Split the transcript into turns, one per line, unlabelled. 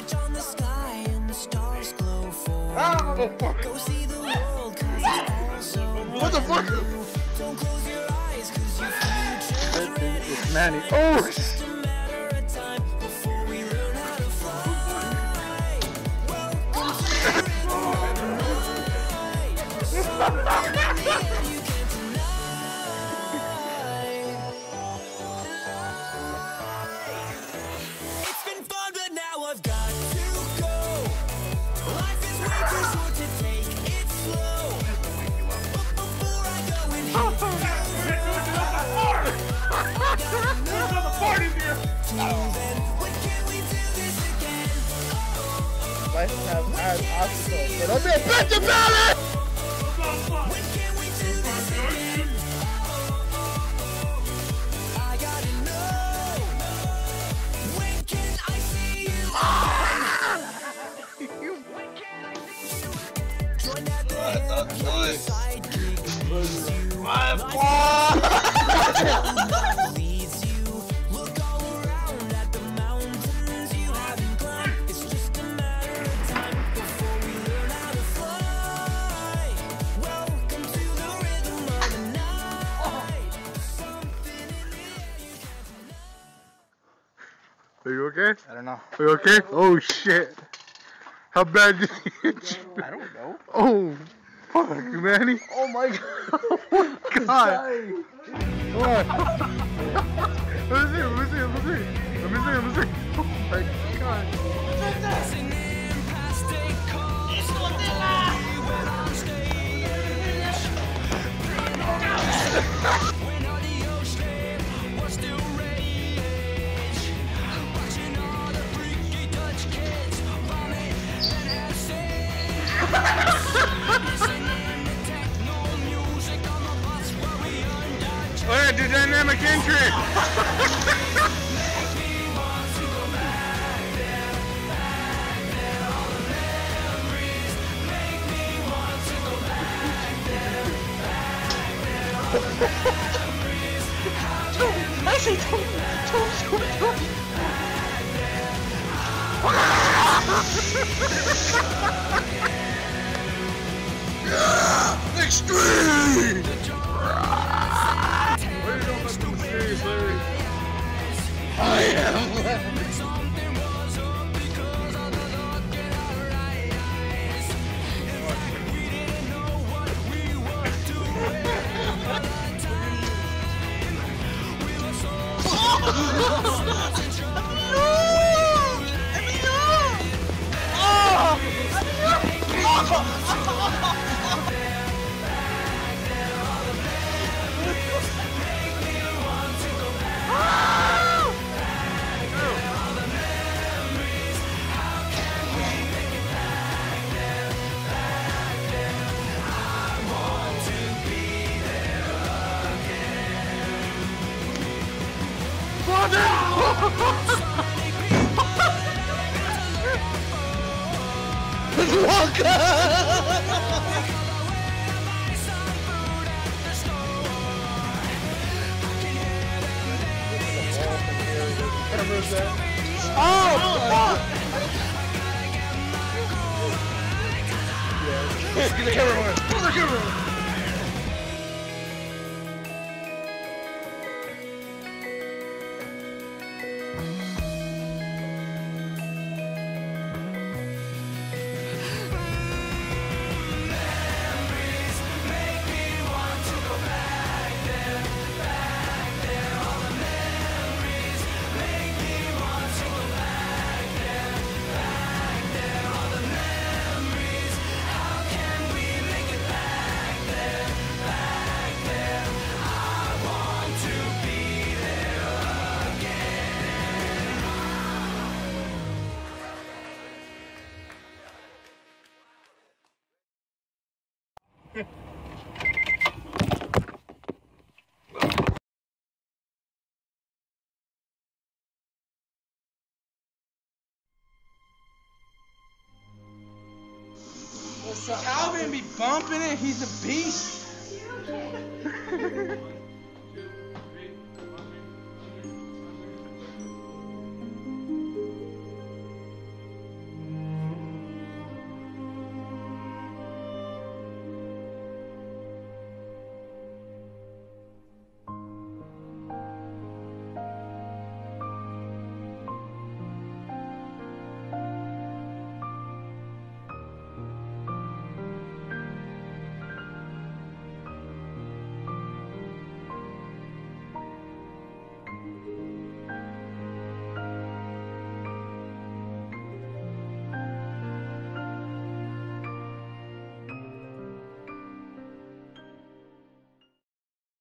Reach on the sky and the stars glow for you. Go see the world 'cause it's all so
what the fuck?
Don't close your eyes 'cause your future's ready.
It's Manny. Oh!
It's just a matter of time before we learn how to fly. Welcome to the rhythm of the night. Something in the air you can't deny. It's been fun, but now I've got to go. Life is way too short to take it slow. But before I go and hit when can we do this again?
Life has obstacles, but don't be a bitch about it!
When can we do this again? I gotta know. When can I see you again? When can I see you again? Join at the hip, your sidekick leads you. Life leads you. Look all around at the mountains you haven't climbed. It's just a matter of time before we learn how to fly. Welcome to the rhythm of the night. Something in the air you can't deny.
Are you okay?
I don't know.
Are you okay? Oh shit. How bad did he hit you?
I don't know.
Oh, fuck, Manny.
Oh my god.
Oh my god. What? Let me see. Oh my god.
Dancing in plastic cups, when on stage. When audio slave was still rage. Watching all the freaky Dutch kids vomit and have sex. Listening to techno music on the bus where we undodge.
Oh yeah, do dynamic entry. Extreme! I am.
Something was up because of the look in our eyes. We didn't know what we were doing at the time. We were so
Get the camera on. Pull the camera on.
Calvin be bumping it, he's a beast.